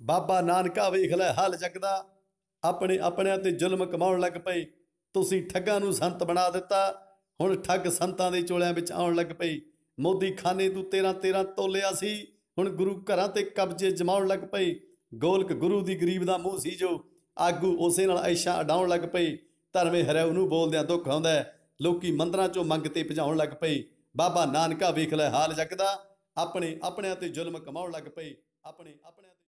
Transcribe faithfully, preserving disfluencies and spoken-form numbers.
ਬਾਬਾ ਨਾਨਕਾ ਵੇਖ ਲੈ ਹਾਲ ਜੱਗ ਦਾ, ਆਪਣੇ ਆਪਣਿਆਂ ਤੇ ਜ਼ੁਲਮ ਕਮਾਉਣ ਲੱਗ ਪਏ। ਤੁਸੀਂ ਠੱਗਾਂ ਨੂੰ ਸੰਤ ਬਣਾ ਦਿੱਤਾ, ਹੁਣ ਠੱਗ ਸੰਤਾਂ ਦੇ ਚੋਲਿਆਂ ਵਿੱਚ ਆਉਣ ਲੱਗ ਪਏ। ਮੋਦੀ ਖਾਨੇ ਤੂੰ ਤੇਰਾਂ ਤੇਰਾਂ ਤੋਲਿਆ ਸੀ, ਹੁਣ ਗੁਰੂ ਘਰਾਂ ਤੇ ਕਬਜ਼ੇ ਜਮਾਉਣ ਲੱਗ ਪਏ। ਗੋਲਕ ਗੁਰੂ ਦੀ ਗਰੀਬ ਦਾ ਮੂੰਹ ਸੀ ਜੋ, ਆਗੂ ਉਸੇ ਨਾਲ ਐਸ਼ਾਂ ਅਡਾਉਣ ਲੱਗ ਪਏ। ਧਰਮੇ ਹਰਿਆਊ ਨੂੰ ਬੋਲਦਿਆਂ ਦੁੱਖ ਆਉਂਦਾ, ਲੋਕੀ ਮੰਦਰਾਂ ਚੋਂ ਮੰਗ ਤੇ ਭਜਾਉਣ ਲੱਗ ਪਏ। ਬਾਬਾ ਨਾਨਕਾ ਵੇਖ ਲੈ ਹਾਲ ਜੱਗ ਦਾ, ਆਪਣੇ ਆਪਣਿਆਂ ਤੇ ਜ਼ੁਲਮ ਕਮਾਉਣ ਲੱਗ ਪਏ। ਆਪਣੇ ਆਪਣਿਆਂ ਤੇ